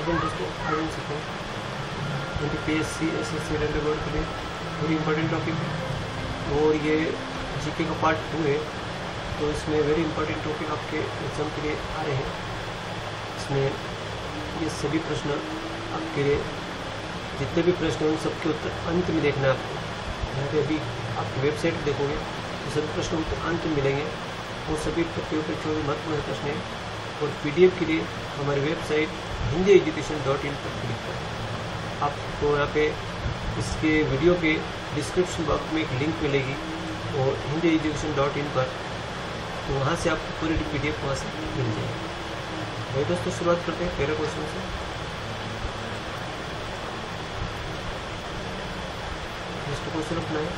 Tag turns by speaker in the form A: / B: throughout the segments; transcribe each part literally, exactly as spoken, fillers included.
A: अब हम दोस्तों आज हम सीखें क्योंकि P S C S S C railway board के लिए वेरी इंपॉर्टेंट टॉपिक है और ये जीके का पार्ट टू है। तो इसमें वेरी इंपॉर्टेंट टॉपिक आपके एग्जाम के लिए आ रहे हैं। इसमें ये सभी प्रश्न आपके लिए जितने भी प्रश्न हैं उन सबके उत्तर अंत में देखना है आपको। यहाँ पे अभी आपकी वेबसाइट देखोगे तो सभी प्रश्नों के उत्तर अंत में मिलेंगे और सभी टॉपिकों के जो भी महत्वपूर्ण प्रश्न हैं और पीडीएफ के लिए हमारी website Hindi education dot in पर क्लिक करें। आपको यहाँ पे इसके वीडियो के डिस्क्रिप्शन बॉक्स में एक लिंक मिलेगी और हिंदी एजुकेशन डॉट इन पर, तो वहाँ से आपको पूरी पीडीएफ वहाँ से मिल जाएगी। भाई दोस्तों शुरुआत करते हैं पहले क्वेश्चन से। क्वेश्चन अपना है,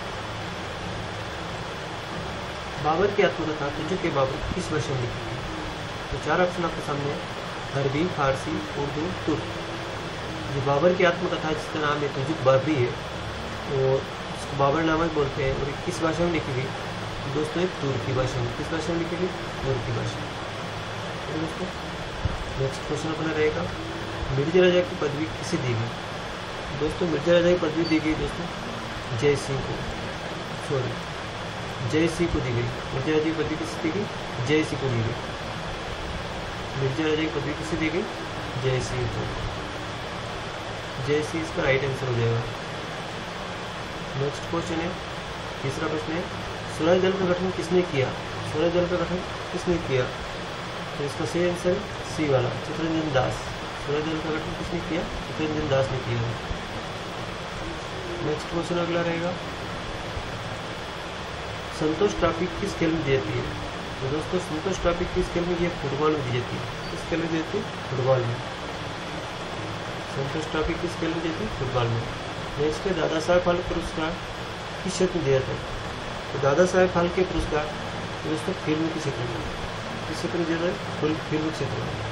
A: बाबर की आत्मकथा तुझे के बाबर किस भाषा में लिखी थी? तो चार ऑप्शन आपके सामने है, अरबी, फारसी, उर्दू, तुर्क। ये बाबर की आत्मकथा जिसका नाम है तुजुक बाबरी है और इसको बाबर नामक बोलते हैं और ये किस भाषा में लिखी गई? दोस्तों ये तुर्की भाषा में। किस भाषा में लिखी गई? तुर्की भाषा में। दोस्तों नेक्स्ट क्वेश्चन अपना रहेगा, मिर्जा राजा की पदवी किसे दी गई? दोस्तों मिर्जा राजा की पदवी दी गई दोस्तों जय सिंह को, सॉरी जय सिंह को दी गई। मिर्जा राजा की पदवी किसे दी गई? जय सिंह को दी गई। मिर्जा राजा की पदवी किसे दी गई? जय सिंह को। जय सिंह इसका राइट आंसर हो जाएगा। नेक्स्ट क्वेश्चन है, तीसरा प्रश्न है, स्वराज दल का गठन किसने किया? स्वराज दल का गठन किसने किया? तो इसका सही आंसर सी वाला चित्तरंजन दास। स्वराज दल का गठन किसने किया? चित्तरंजन दास ने किया। नेक्स्ट क्वेश्चन अगला रहेगा, संतोष ट्रॉफी किस खेल में दी जाती है? तो दोस्तों संतोष ट्रॉफी किस खेल में दी है? फुटबॉल में दी जाती है। किस खेल में दी जाती है? फुटबॉल में। संतोष ट्रॉफी किस खेल में दी जाती है? फुटबॉल में। नेक्स्ट है, दादा साहेब फाल्के पुरस्कार किस क्षेत्र में दिया जाता है? तो दादा साहेब फाल्के पुरस्कार दोस्तों फिल्म के क्षेत्र में, किस क्षेत्र में दिया जाता है? फिल्म क्षेत्र में।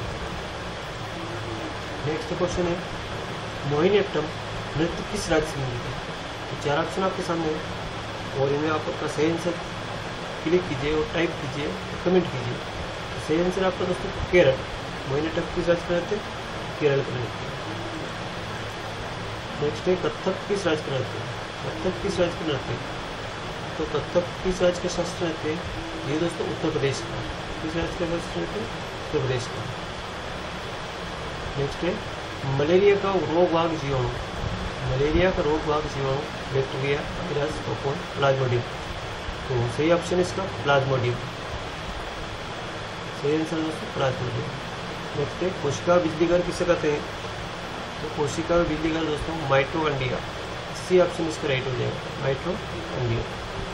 A: नेक्स्ट क्वेश्चन है, मोहिनीअट्टम नृत्य किस राज्य से मिली थी? तो चार ऑप्शन आपके सामने है और इनमें आप अपना सही आंसर क्लिक कीजिए और टाइप कीजिए, कमेंट कीजिए। तो सही आंसर आपका दोस्तों केरल। मोहिनीअट्टम किस राज्य का नृत्य? केरल का नृत्य। नेक्स्ट है, कथक किस राज्य का नृत्य? कथक किस राज्य का नृत्य? तो कथक किस राज्य का शास्त्रीय नृत्य है? ये दोस्तों उत्तर प्रदेश का। किस राज्य का शास्त्रीय नृत्य? उत्तर प्रदेश का। नेक्स्ट है, मलेरिया का रोग वाहक जीवाणु। मलेरिया का रोग वाहक जीवाणु बैक्टीरिया, वायरस, कोकोन, प्लाज्मोडियम। तो सही ऑप्शन है इसका प्लाज्मोडियम। सही आंसर दोस्तों प्लाज्मोडियम। नेक्स्ट है, कोशिका बिजली घर किसे कहते हैं? तो कोशिका बिजली घर दोस्तों माइटोकॉन्ड्रिया। सी ऑप्शन इसका राइट हो जाएगा, माइटोकॉन्ड्रिया।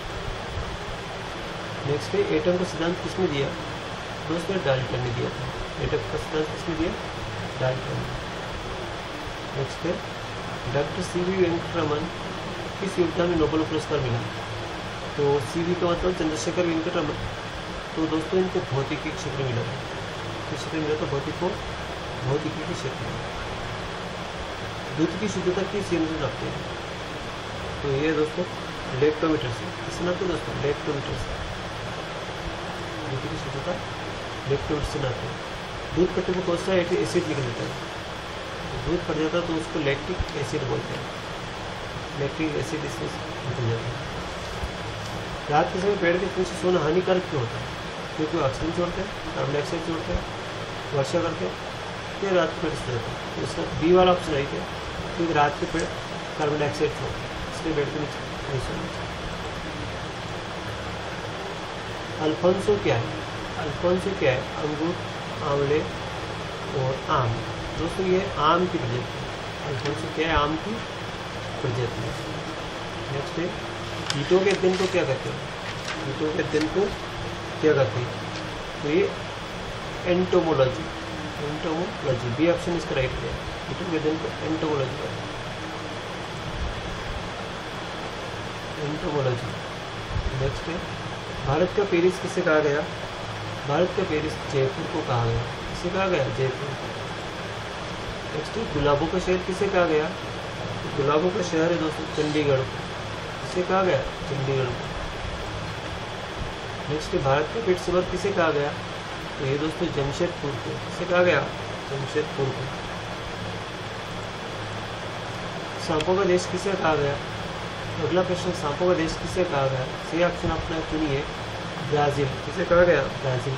A: नेक्स्ट है, एटम का सिद्धांत किसने दिया? दोस्तों डाल्टन ने दिया था। एटम का सिद्धांत किसने दिया? डाल्टन। नेक्स्ट है, डॉक्टर सी वी वेंकटरमन किस योगदान में नोबेल पुरस्कार मिला? तो सी वी का मतलब चंद्रशेखर वेंकटरमन। तो दोस्तों इनको भौतिकी के क्षेत्र में मिला था। किस क्षेत्र में मिला था? भौतिको भौतिकी के क्षेत्र में। दूध की शुद्धता किस यंत्र से नापते हैं? तो ये दोस्तों लेक्टोमीटर से। किससे नापते हैं दोस्तों? लेक्टोमीटर से। दूध की शुद्धता लेक्टोमीटर से नापते हैं। दूध पट्टे में कौन सा एसिड निकल जाता है? दूध फट जाता है तो उसको लैक्टिक एसिड बोलते हैं। लैक्टिक एसिड इसमें निकल जाता है। रात के समय पेड़ के नीचे सोना हानिकारक क्यों होता है? क्योंकि ऑक्सीजन छोड़ते हैं, कार्बन डाइऑक्साइड छोड़ते हैं, वर्षा करते हैं, फिर रात के पेड़ सो जाते हैं। तो इसका बी वाला ऑप्शन राइट है, क्योंकि रात के पेड़ कार्बन डाइऑक्साइड छोड़ते हैं, इसलिए पेड़ के नीचे नहीं सोना चाहिए। अल्फोंसो क्या है? अल्फोंसो क्या है? अंगूर, आंवले और आम। दोस्तों ये आम की प्रजाति है। अल्फोंसो क्या है? आम की प्रजाति है। नेक्स्ट है, कीटों के अध्ययन को क्या कहते हैं? कीटों के अध्ययन को क्या कहते हैं? तो ये एंटोमोलॉजी। एंटोमोलॉजी बी ऑप्शन इसका राइट है। कीटों के अध्ययन को एंटोमोलॉजी कहते हैं। एंटोमोलॉजी। नेक्स्ट है, भारत का पेरिस किसे कहा गया? भारत का पेरिस जयपुर को कहा गया। किसे कहा गया? जयपुर को। नेक्स्ट, गुलाबों का शहर किसे कहा गया? गुलाबों का शहर है दोस्तों चंडीगढ़ को। किसे कहा गया? चंडीगढ़ को। नेक्स्ट, भारत का पेशेवर किसे कहा गया? तो ये दोस्तों जमशेदपुर को। किसे कहा गया? जमशेदपुर को। सांपों का देश किसे कहा गया? अगला प्रश्न, सांपों का देश किसे कहा गया? सही ऑप्शन अपना चुनिए, ब्राजील। किसे कहा गया? ब्राजील।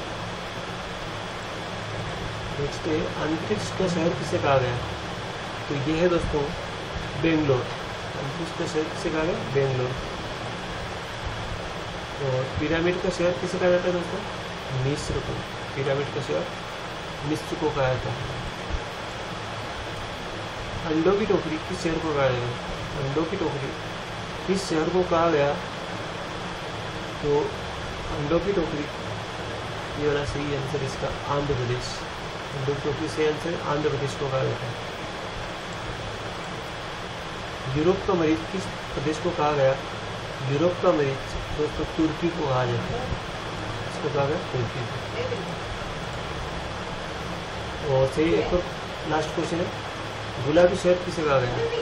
A: नेक्स्ट है, अंतरिक्ष का शहर किसे कहा गया? तो ये है दोस्तों बेंगलोर। अंतरिक्ष का शहर किसे कहा गया? बेंगलोर। और पिरामिड का शहर किसे कहा जाता है दोस्तों? मिस्र को। पिरामिड का शहर मिस्र को कहा जाता है। अंडों की टोकरी किस शहर को कहा गया? अंडों की टोकरी किस शहर को कहा गया? तो अंडों की टोकरी, ये वाला सही आंसर इसका आंध्र प्रदेश। अंडों की टोकरी सही आंसर आंध्र प्रदेश को कहा जाता है। यूरोप का मरीज किस प्रदेश को कहा गया? यूरोप का मरीज दोस्तों तुर्की को कहा जाता है। इसको कहा गया तुर्की को। और सही एक और लास्ट क्वेश्चन है, गुलाबी शहर किसे कहा गया?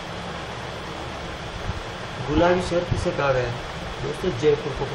A: गुलाबी शहर किसे कहा गया? दोस्तों जयपुर को।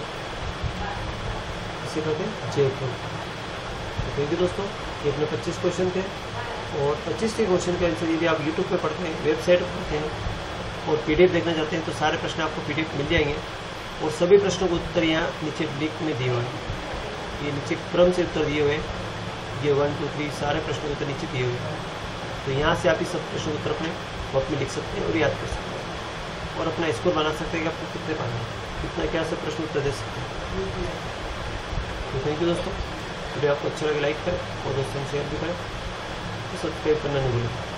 A: किसे कहते हैं? जयपुर। तो देखिए दोस्तों, ये अपने पच्चीस क्वेश्चन थे और पच्चीस के क्वेश्चन के आंसर यदि आप यूट्यूब पे पढ़ते हैं, वेबसाइट पर पढ़ते हैं और पीडीएफ देखना चाहते हैं तो सारे प्रश्न आपको पीडीएफ मिल जाएंगे। और सभी प्रश्नों को उत्तर यहाँ नीचे लिंक में दिए हुए हैं। ये नीचे क्रम से उत्तर दिए हुए हैं, ये वन टू थ्री सारे प्रश्नों के उत्तर नीचे दिए हुए हैं। तो यहाँ से आप इस सब प्रश्नों के उत्तर अपने वक्त में लिख सकते हैं और याद कर सकते हैं और अपना स्कोर बना सकते हैं कि आपको कितने पाना है, कितना क्या सब प्रश्न उत्तर दे सकते हैं। तो थैंक यू दोस्तों। वीडियो आपको अच्छा लगे लाइक करें और दोस्तों शेयर भी करें, तो सब्सक्राइब करना नहीं भूलें।